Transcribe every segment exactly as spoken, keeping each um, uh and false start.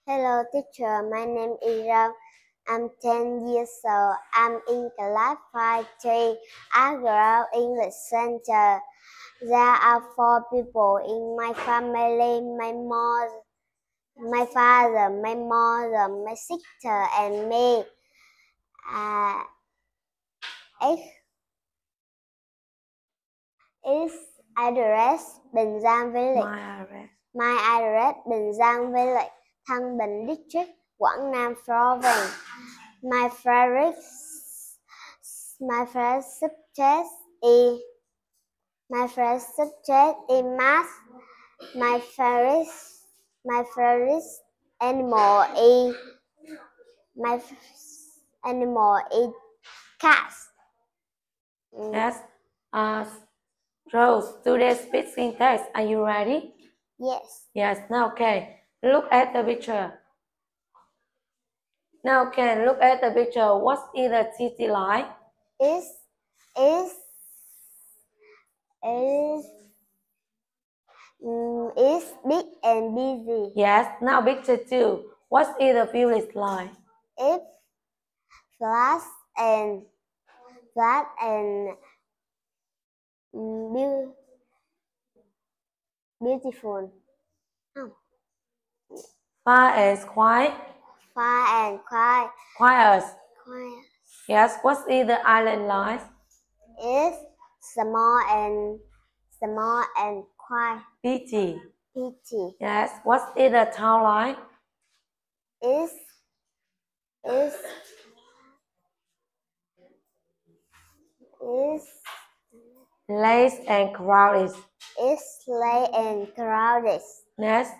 Hello teacher, my name is Ram. I'm ten years old. I'm in class five three at Grove English Center. There are four people in my family, my mother, my father, my mother, my sister, and me. Uh, X is address Bình Giang Village. My address. My address Bình Giang Village, Thăng Bình District, Quảng Nam Province. My favorite, my favorite subject is my favorite subject is math. My favorite, my favorite animal is my animal is cat. Mm. Yes. Uh, Rose, today's speaking test. Are you ready? Yes. Yes. Now, okay. Look at the picture. Now, okay. Look at the picture. What is the city like? Is is is mm, is big and busy. Yes. Now, picture two. What is the village like? It's flat and flat and beau- beautiful. Oh. Far and quiet. Far and quiet. Quiet. Quiet. Yes. What is the island like? It's small and small and quiet. Pretty. Pretty. Yes. What is the town like? It's it's it's Lace and crowded. it's late and crowded. Next.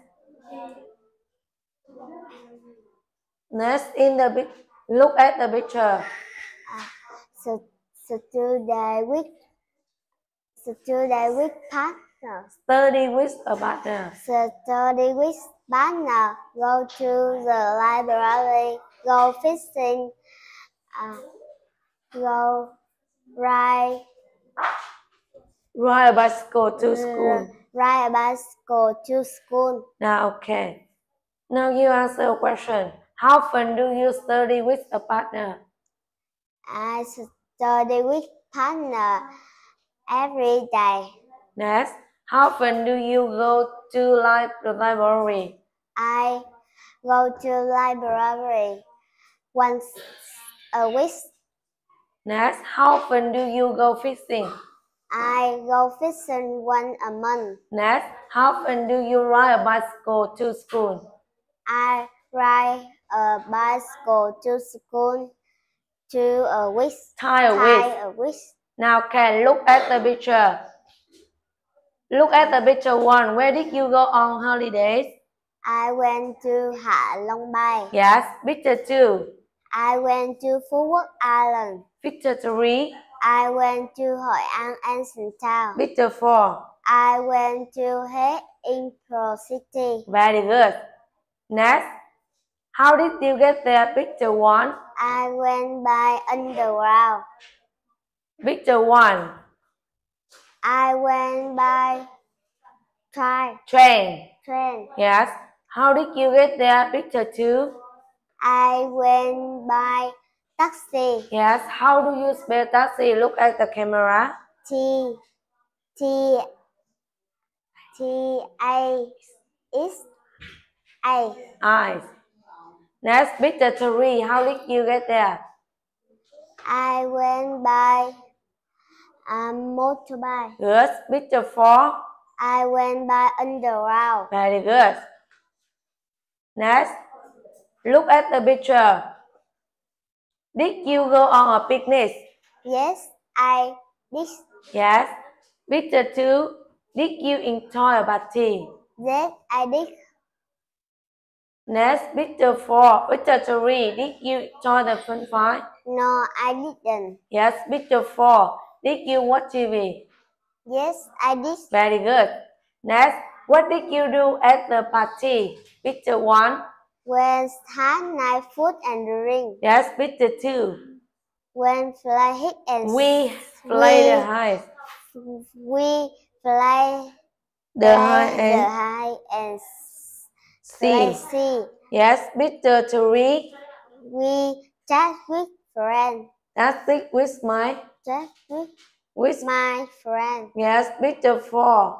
Next in the pic- look at the picture. Uh, so so today with so today with partner. Study with a partner. So today with partner go to the library, go fishing, uh, go ride Ride a bicycle to school. ride a bicycle to school. Now, okay. Now you answer a question. How often do you study with a partner? I study with partner every day. Next, how often do you go to li- the library? I go to library once a week. Next, how often do you go fishing? I go fishing once a month. Next, how often do you ride a bicycle to school? I ride a bicycle to school two a week. Tie a Tie week. a week. Now, okay, look at the picture. Look at the picture one. Where did you go on holidays? I went to Hạ Long Bay. Yes. Picture two. I went to Phú Quốc Island. Picture three. I went to Hội An Ancient Town. Picture four. I went to Huế Imperial City. Very good. Next. How did you get there? Picture one. I went by underground. Picture one. I went by train. Train. Train. Yes. How did you get there? Picture two. I went by taxi. Yes. How do you spell taxi? Look at the camera. T T T A S A. Eyes. Next. Picture three. How did you get there? I went by a motorbike. Good. Picture four. I went by underground. Very good. Next, look at the picture. Did you go on a picnic? Yes, I did. Yes. Picture two. Did you enjoy a party? Yes, I did. Next, picture four. Picture three. Did you enjoy the fun fight? No, I didn't. Yes. Picture four. Did you watch T V? Yes, I did. Very good. Next, what did you do at the party? Picture one. When had night food and drink. Yes. Picture two. When fly hit and We play we, the high. we play The high the and high and see. see. Yes, picture three. We chat with friends. That's it with my. Chat with With my friend. Yes, picture four.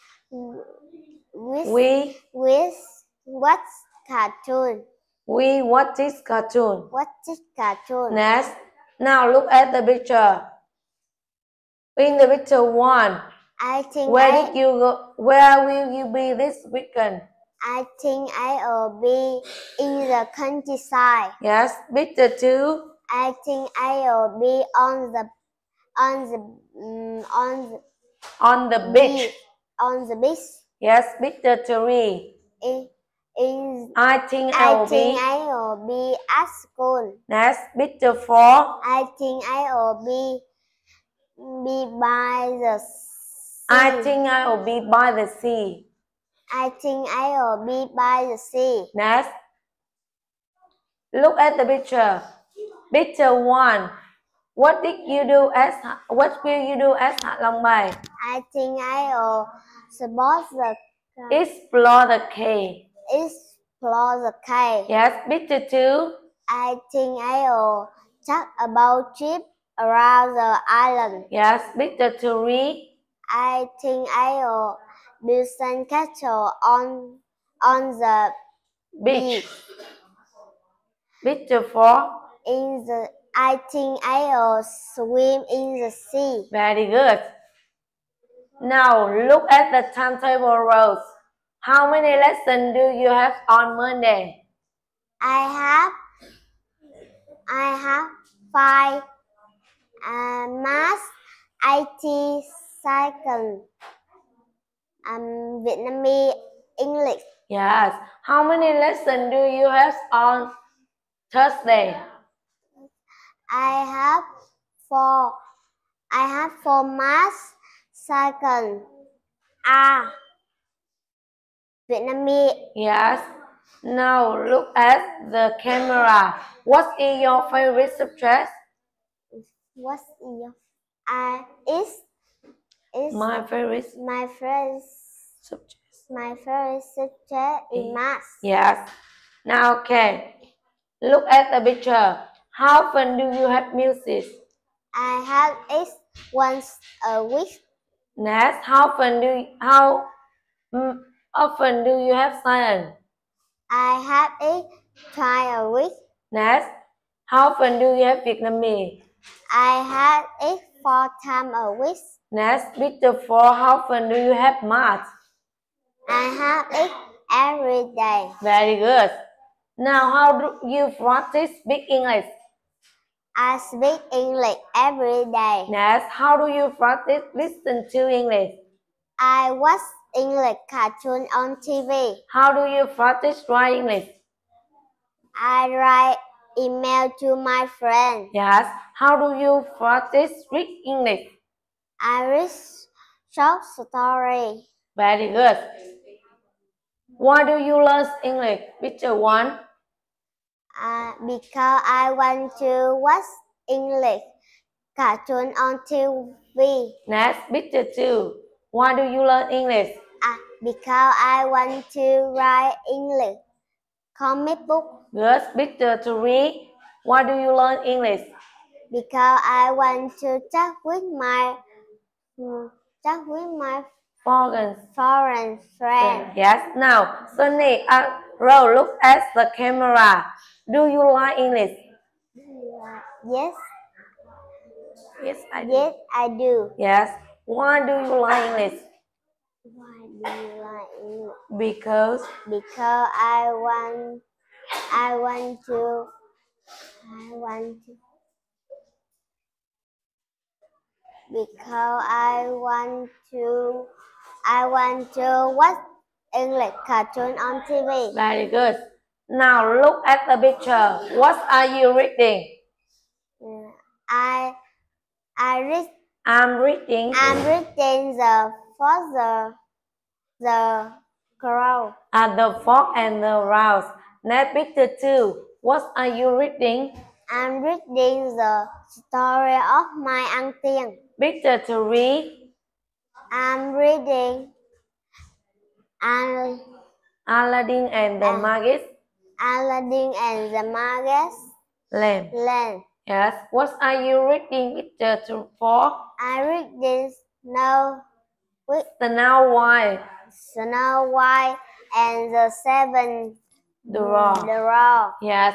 With We with watch cartoon. we watch this cartoon. Watch this cartoon. Next. Now look at the picture. In the picture one. I think Where I, did you go? Where will you be this weekend? I think I will be in the countryside. Yes, picture two. I think I will be on the on the um, on the On the beach. on the beach. Yes, picture three. In, in I think I will I think be. I will be at school. Next, picture four. I think I will be be by the sea. I think I will be by the sea. I think I will be by the sea. Next. Look at the picture. Picture one. What did you do as what will you do as Hạ Long Bay? I think I will support the Explore the cave. explore the cave. Yes, picture two. I think I will talk about trip around the island. Yes, picture three. I think I will build sandcastle on on the Beach. beach. Picture four. In the I think I will swim in the sea. Very good. Now look at the timetable rows. How many lessons do you have on Monday? I have I have five uh, math, I T, cycle, um, Vietnamese, English. Yes. How many lessons do you have on Thursday? I have four. I have four math, cycle, ah, Vietnamese. Yes. Now look at the camera. What is your favorite subject? What's your I is is My favorite my favorite subject. my favorite subject is math. Yes. Now okay. Look at the picture. How often do you have music? I have it once a week. Next, how often do you, how mm, often do you have science? I have it twice a week. Next, how often do you have Vietnamese? I have it four times a week. Next, picture four, how often do you have math? I have it every day. Very good. Now, how do you practice speak English? I speak English every day. Next, how do you practice listen to English? I watch English cartoon on T V. How do you practice write English? I write email to my friend. Yes. How do you practice read English? I read short story. Very good. Why do you learn English? Picture one. Uh, because I want to watch English cartoon on T V. Next, picture two. Why do you learn English? Uh, because I want to write English comic book. Good. Picture three. Why do you learn English? Because I want to talk with my talk with my Foreign foreign friend. Yes. Now, Sunny, uh, Ro, look at the camera. Do you like English? Yes. Yes, I do. Yes, I do. Yes. Why do you like English? Why do you like English? Because Because I want I want to I want to because I want to I want to watch English cartoon on T V. very good. Now look at the picture. What are you reading? I I read I'm reading. I'm reading the for the the crow. At the Fox and the Mouse. Next picture two. What are you reading? I'm reading the story of my Ăn Tiên. Picture three. I'm reading Al Aladdin and the Ah. Magic. Aladdin and the Magic Lamp. Lamp. Yes. What are you reading picture to for? I read this now with Snow White. Snow White and the Seven Dwarfs. Dwarfs. Yes.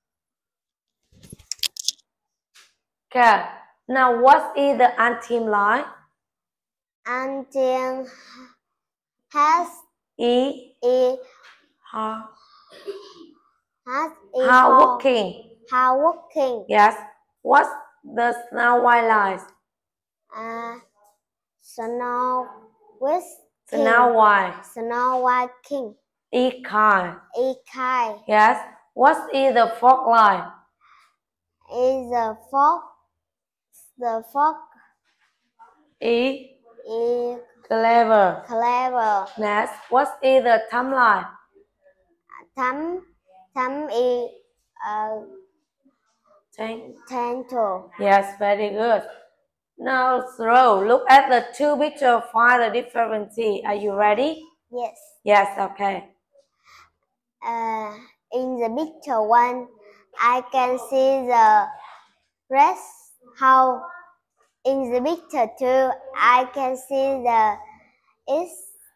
Okay. Now, what is the anthem line? Anthem has E. E Ha. has E How working. How working. Yes. What's the Snow White line? Uh, Snow with Snow White. Snow White King. E kind. E kind. Yes. What is the fox line? Is the fox. The fox. E. E Clever. clever. Next. What is the thumb line? Thumb. Thumb is uh, gentle. Yes, very good. Now, throw. Look at the two pictures. Find the difference. Are you ready? Yes. Yes. Okay. Uh, in the picture one, I can see the rest house. In the picture two, I can see the is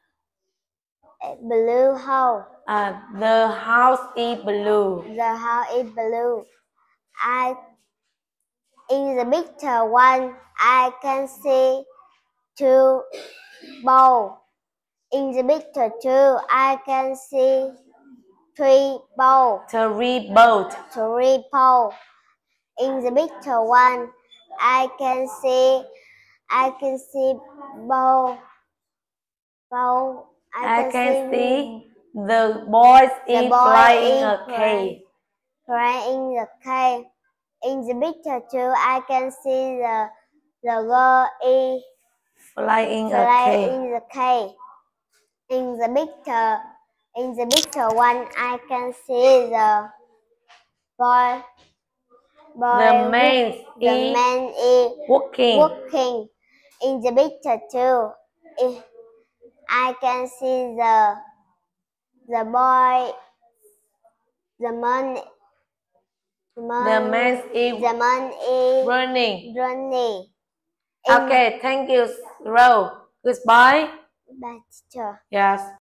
blue house. Uh, the house is blue. The house is blue. I in the picture one, I can see two bowls. In the picture two, I can see three bowls. Three boats. Three bowls. In the picture one, I can see I can see bowl. Bowl. I, I can see, see the boys the is boy flying is a cave. Flying in the cave. In the picture two, I can see the the girl is flying flying a cave. in the cave. In the picture, in the picture one, I can see the boy. boy the man the is man is walking. walking. In the picture two, it, I can see the the boy, the man, man the man is the man is running. running. Okay, thank you, Ro. Goodbye. Bye, teacher. Yes.